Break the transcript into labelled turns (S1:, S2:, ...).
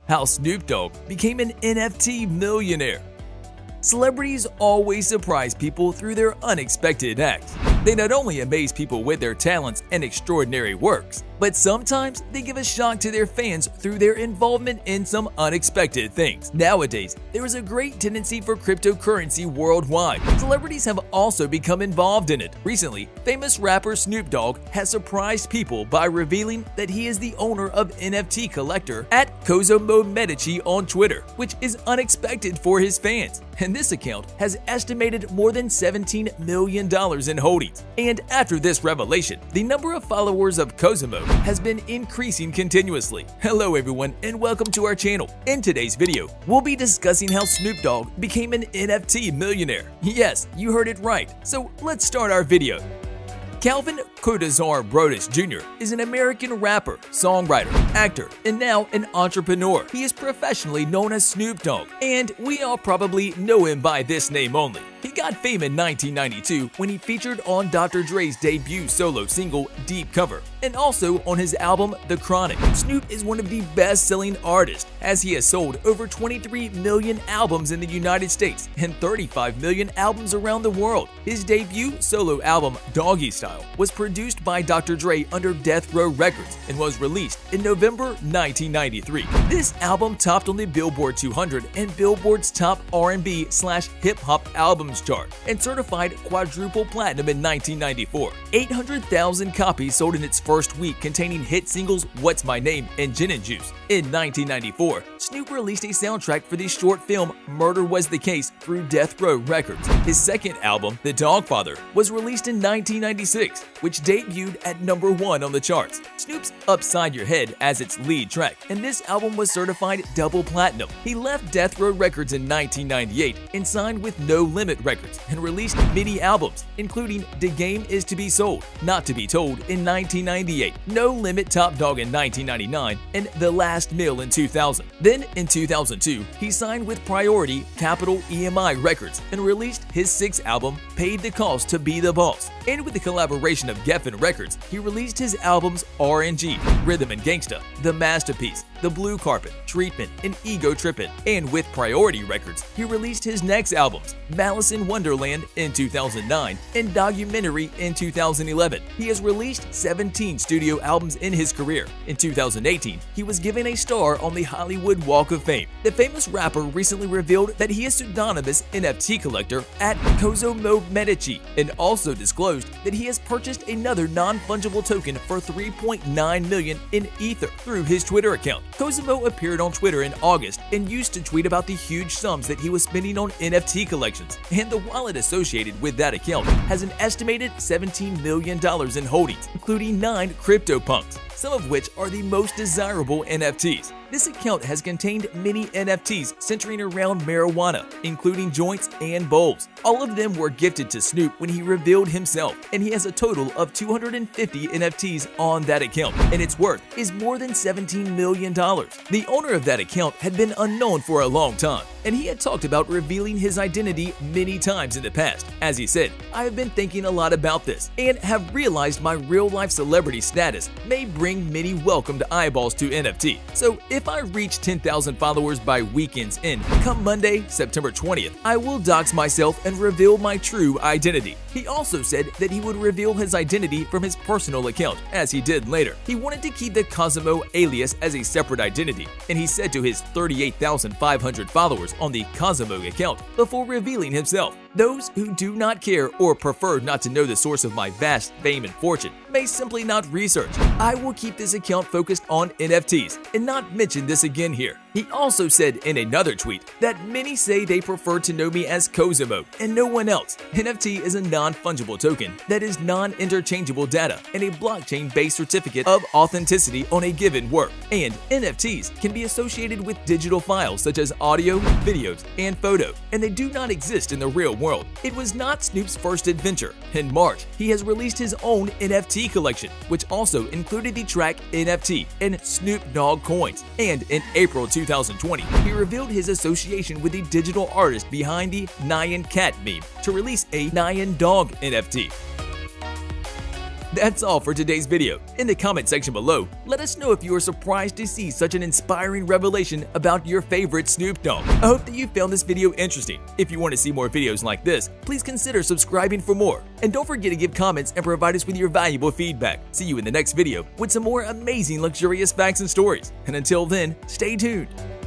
S1: How Snoop Dogg became an NFT millionaire. Celebrities always surprise people through their unexpected acts. They not only amaze people with their talents and extraordinary works, but sometimes they give a shock to their fans through their involvement in some unexpected things. Nowadays, there is a great tendency for cryptocurrency worldwide. Celebrities have also become involved in it. Recently, famous rapper Snoop Dogg has surprised people by revealing that he is the owner of NFT collector at Cosimo Medici on Twitter, which is unexpected for his fans. And this account has estimated more than $17 million in holdings. And after this revelation, the number of followers of Cosimo has been increasing continuously. Hello everyone and welcome to our channel. In today's video, we'll be discussing how Snoop Dogg became an NFT millionaire. Yes, you heard it right. So let's start our video. Calvin Cortazar Broadus Jr. is an American rapper, songwriter, actor, and now an entrepreneur. He is professionally known as Snoop Dogg, and we all probably know him by this name only. He got fame in 1992 when he featured on Dr. Dre's debut solo single, Deep Cover, and also on his album, The Chronic. Snoop is one of the best-selling artists, as he has sold over 23 million albums in the United States and 35 million albums around the world. His debut solo album, Doggy Style, was produced by Dr. Dre under Death Row Records and was released in November 1993. This album topped on the Billboard 200 and Billboard's top R&B/hip-hop albums chart and certified quadruple platinum in 1994. 800,000 copies sold in its first week, containing hit singles What's My Name and Gin and Juice. In 1994, Snoop released a soundtrack for the short film Murder Was the Case through Death Row Records. His second album, The Dogfather, was released in 1996, which debuted at #1 on the charts. Snoop's Upside Your Head as its lead track, and this album was certified double platinum. He left Death Row Records in 1998 and signed with No Limit Records and released many albums, including The Game Is to Be Sold, Not to Be Told in 1998, No Limit Top Dog in 1999, and The Last Meal in 2000. Then in 2002, he signed with Priority Capital EMI Records and released his sixth album, Paid the Cost to Be the Boss. And with the collaboration of Geffen Records, he released his albums RNG, Rhythm and Gangsta, The Masterpiece, The Blue Carpet, Treatment, and Ego Trippin'. And with Priority Records, he released his next albums, Malice in Wonderland in 2009 and Documentary in 2011. He has released 17 studio albums in his career. In 2018, he was given a star on the Hollywood Walk of Fame. The famous rapper recently revealed that he is pseudonymous NFT collector at Cosimo Medici and also disclosed that he has purchased another non-fungible token for $3.9 million in Ether through his Twitter account. Cosimo appeared on Twitter in August and used to tweet about the huge sums that he was spending on NFT collections, and the wallet associated with that account has an estimated $17 million in holdings, including 9 CryptoPunks, some of which are the most desirable NFTs. This account has contained many NFTs centering around marijuana, including joints and bowls. All of them were gifted to Snoop when he revealed himself, and he has a total of 250 NFTs on that account, and its worth is more than $17 million. The owner of that account had been unknown for a long time, and he had talked about revealing his identity many times in the past. As he said, "I have been thinking a lot about this and have realized my real-life celebrity status may bring many welcomed eyeballs to NFT. So if I reach 10,000 followers by weekend's end, come Monday, September 20th, I will dox myself and reveal my true identity." He also said that he would reveal his identity from his personal account, as he did later. He wanted to keep the Cosimo alias as a separate identity, and he said to his 38,500 followers on the Cosimo account before revealing himself, "Those who do not care or prefer not to know the source of my vast fame and fortune may simply not research. I will keep this account focused on NFTs and not mention this again here." He also said in another tweet that many say they prefer to know me as Cosimo and no one else. NFT is a non-fungible token that is non-interchangeable data and a blockchain-based certificate of authenticity on a given work. And NFTs can be associated with digital files such as audio, videos, and photo, and they do not exist in the real world. It was not Snoop's first adventure. In March, he has released his own NFT collection, which also included the track NFT and Snoop Dogg coins. And in April 2020, he revealed his association with the digital artist behind the Nyan Cat meme to release a Nyan Dog NFT. That's all for today's video. In the comment section below, let us know if you are surprised to see such an inspiring revelation about your favorite Snoop Dogg. I hope that you found this video interesting. If you want to see more videos like this, please consider subscribing for more. And don't forget to give comments and provide us with your valuable feedback. See you in the next video with some more amazing luxurious facts and stories. And until then, stay tuned.